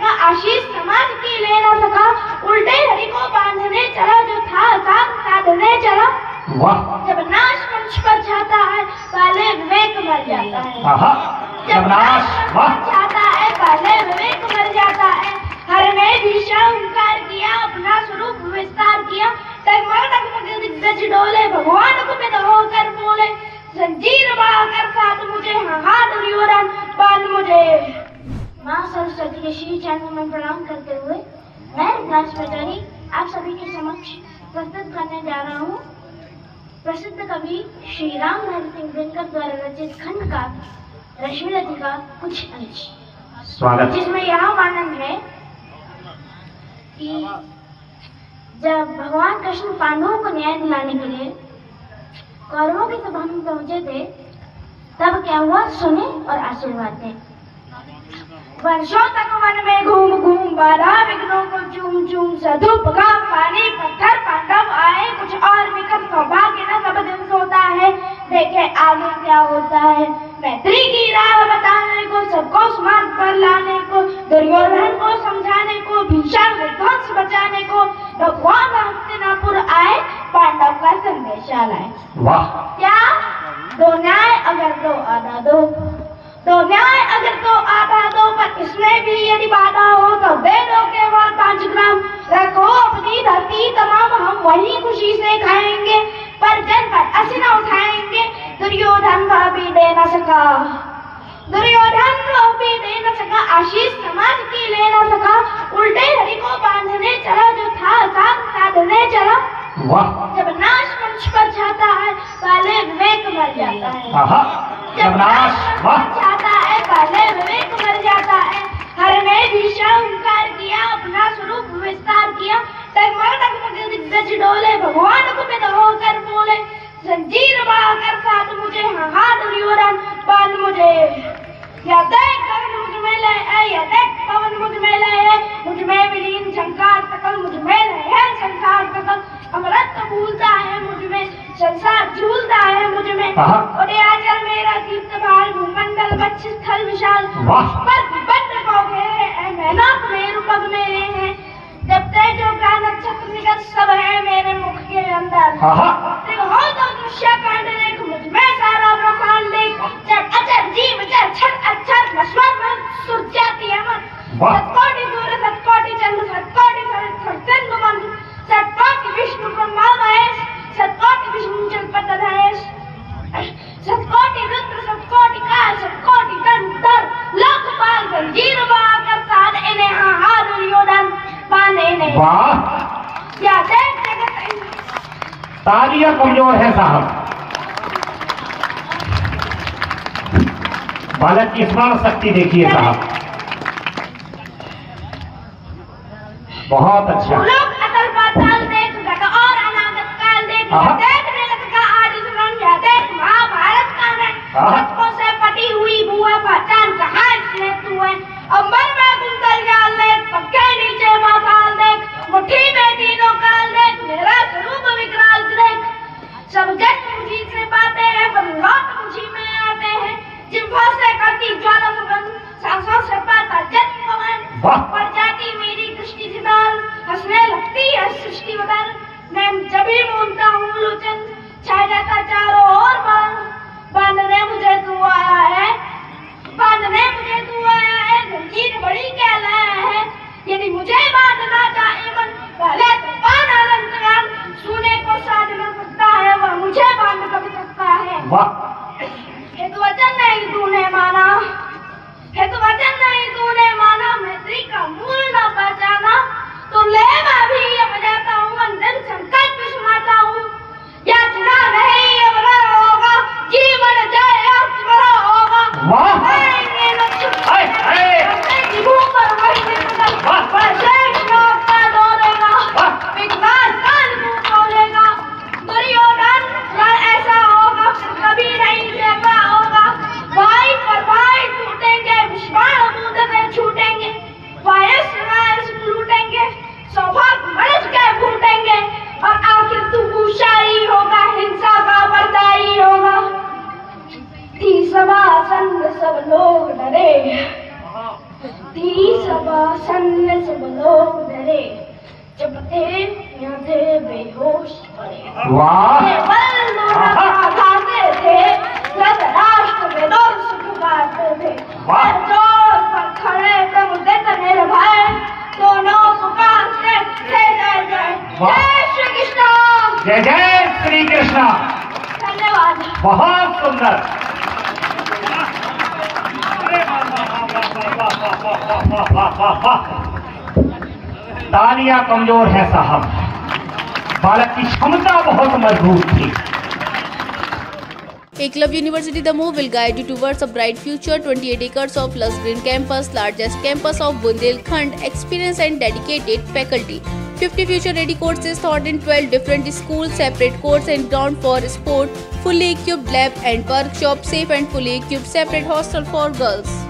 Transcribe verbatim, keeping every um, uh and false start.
सका, आशीष समाज की ले न सका, उल्टे हरि को बांधने चला, जो था साथ साधने चला। जब नाश मंच पर जाता है पहले विवेक मर जाता है। जब नाश जाता है पहले विवेक मर जाता है। हर ने भी शंकर किया, अपना स्वरूप विस्तार किया, टगमग टगमग दिग्गज डोले, भगवान को पिता होकर बोले, जंजीर बांधकर साथ मुझे, हाँ दुर्योधन बांध मुझे। माँ सरस्वती के श्री चरणों में प्रणाम करते हुए मैं राजपचारी आप सभी के समक्ष प्रस्तुत करने जा रहा हूँ प्रसिद्ध कवि श्री राम लहर सिंह दिनकर द्वारा रचित खंड का रश्मिरथी का कुछ अंश स्वागत, जिसमें यह वर्णन है कि जब भगवान कृष्ण पांडवों को न्याय दिलाने के लिए कौरवों की सभा में पहुंचे थे, तब क्या हुआ सुने और आशीर्वाद दें। वर्षों तक वन में घूम घूम बाधा विघ्नों को चूम चूम, सधुप का पानी पत्थर पांडव आए, कुछ और विकट सौभाग्य न सब दिन सोता है, देखे आगे क्या होता है। मैत्री की राह बताने को, सबको स्मार्ट पर लाने को, दुर्योधन को समझाने को, भीषण विध्वंस बचाने को, भगवान हस्तिनापुर आए, पांडव का संदेशा लाए। वाह! क्या दो न्याय अगर दो आधा दो, तो न्याय अगर तो आधा दो, पर इसमें भी यदि बाधा हो तो दे दो केवल पांच ग्राम। रखो अपनी धरती तमाम, हम वही खुशी से खाएंगे, पर जन पर असीना उठाएंगे। दुर्योधन वह भी दे न सका, दुर्योधन वह भी दे न सका, आशीष समाज की ले न सका, उल्टे हरि को बांधने चला, जो था साथ साधने चला। जब नाश मंच पर जाता है पहले विवेक मर जाता है। जब नाश जाता है पहले विवेक मर जाता है। हर ने भी शंकर किया, अपना स्वरूप विस्तार किया, टगमग टगमग दिग्गज डोले, भगवान को पिता होकर बोले, जंजीर बांधकर साथ मुझे, हाँ दुर्योधन बांध मुझे। या देख पवन मुझ में लय है, या देख पवन मुझ में लय है, मुझ में विलीन शंकर सकल, मुझ में लय है संसार सकल। अमृत तो भूलता है मुझ में, संसार झूलता है मुझ में, और आचल मेरा दीप्त भार, भूमंडल बच्च स्थल विशाल, पर विपन्न को घेरे मैनाक मेरु पग मेरे हैं। जब तेजो का नक्षत्र निकट सब है मेरे मुख के अंदर, हो तो दृश्य कांड देख, मुझ में सारा ब्रह्मांड देख। जब अचर जीव जर क्षण अक्षर नश्वर सुरजाति अमर, सतकोटि सूर्य सतकोटि चंद्र सतकोटि सिंधु मंत्र, सतकोटि विष्णु ब्रह्मा महेश, सतकोटि विष्णु जलपतधरेश, सतकोटि रुद्र सतकोटि काल सतकोटि दंतर, लोकपाल जंजीर बांधकर साथ इन्हें, हाँ दुर्योधन बांध इन्हें। वाह! क्या देख तालियां कमजोर है साहब। बालक की स्मरण शक्ति देखिए साहब, बहुत अच्छा। लोग अतल पाताल देख, गत और अनागत काल देख, देखने लगता आज स्मरण, या देख महाभारत का रण, शतकों से पटी हुई भुआ, पहचान कहाँ इसने तू है। अंबर में कुंतल जाल देख, पक्के नीचे पाताल देख, मुट्ठी में तीनों काल देख, मेरा स्वरूप विकराल देख। सब जन मुझी से पाते हैं, पर लौट मुझी में आते हैं, जिम्भों से करती ज्वाला सुगंध, सांसों से पाता जन्म पवन, पर जाती मेरी दृष्टि से दाल, हंसने लगती है सृष्टि बदल। मैं जब भी बोलता हूँ लोचन, छा जाता चारों ओर बाल। बांधने मुझे तू आया है, बांधने मुझे तू आया है, जंजीर बड़ी क्या लाया है। यदि मुझे बांधना चाहे मन, पहले तो बांध अनंतकाल, सुने को साध न सकता है, वह मुझे बांध कभी सकता है। हे तो वचन नहीं तूने माना, हे तो वचन नहीं तूने माना, मैत्री का मूल न पहचाना, तो ले मैं भी अब जाता हूँ, अंतिम संकल्प सुनाता हूँ। याचना नहीं अब न होगा, जीवन जाए अब बड़ा होगा। आएंगे न छुट्टी, अपने भूख पर वही निकल, पर शेष लोग का डोलेगा, विघ्नाश काल को खोलेगा। दुर्योधन रण ऐसा होगा फिर कभी नहीं देखा होगा, भाई पर भाई टूटेंगे, विष्माण बूंद से छूटेंगे, वायस वायस लूटेंगे, सौभाग्य मनुष्य के फूटेंगे, और आखिर तू भूषाई होगा, हिंसा का बरदाई होगा। थी सभा संग सब लोग डरे, थी सबा सन्न सब लोग डरे, जब थे यहाँ थे बेहोश पड़े। वाह केवल लोग खाते थे, जब राष्ट्र में लोग सुख गाते थे। वाह। जोर पर खड़े प्रभु देते भाई, दोनों पुकारते थे जय जय। वाह। जय श्री कृष्ण। जय जय श्री कृष्ण। धन्यवाद। बहुत सुंदर। तालियां कमजोर है साहब, बालक की क्षमता बहुत मजबूत थी। Eklavya University Damoh will guide you towards a bright future. twenty-eight acres of lush green campus, largest campus of Bundelkhand, experienced and dedicated faculty. fifty future-ready courses taught in twelve different schools, separate course and ground for sport, fully equipped lab and workshop, safe and fully equipped separate hostel for girls.